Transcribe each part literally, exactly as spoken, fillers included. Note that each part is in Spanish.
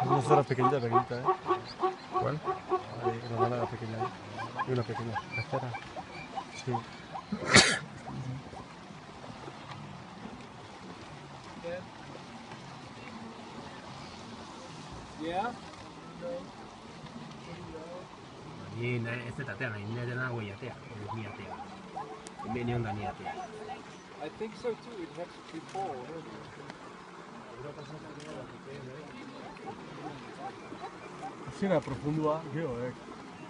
No será pequeñita, pequeñita, ¿eh? ¿Cuál? Ahí, la mala pequeña, ¿eh? Y una pequeña. Espera. Sí. Yeah. Ni na este tatea na ni na wo ya tea. Ni ya tea. Ni ni onda ni ya tea. I think so too. It has to be full. Sì, è profondo, eh? Io, eh.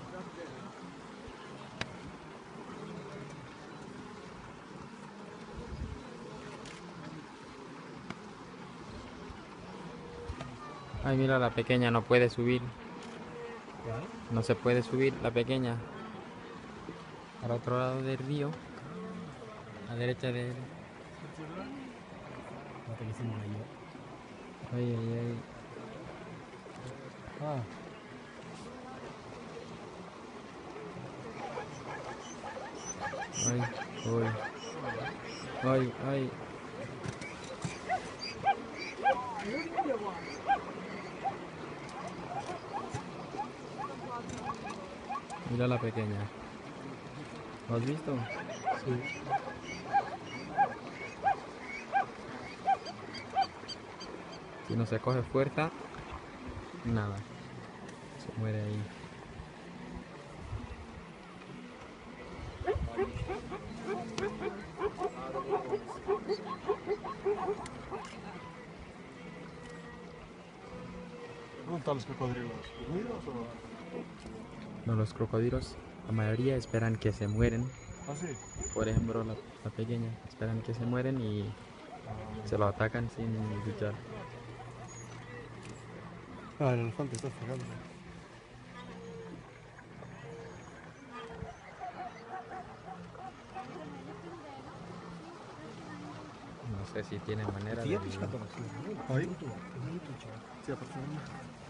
Ay, mira, la pequeña no puede subir. No se puede subir la pequeña. Al otro lado del río. A la derecha de él. Ay, ay, ay. Ah. Ay, uy. Ay, ay. Mira la pequeña. ¿Lo has visto? Sí. Si no se coge fuerza, nada. Se muere ahí. ¿Dónde están los cocodrilos? ¿Dormidos o...? No, los crocodilos, la mayoría esperan que se mueren. Ah, sí. Por ejemplo, la, la pequeña, esperan que se mueren y se lo atacan sin luchar. Ah, el elefante está fregando. No sé si tiene manera de... Ahí. Sí, aproximadamente.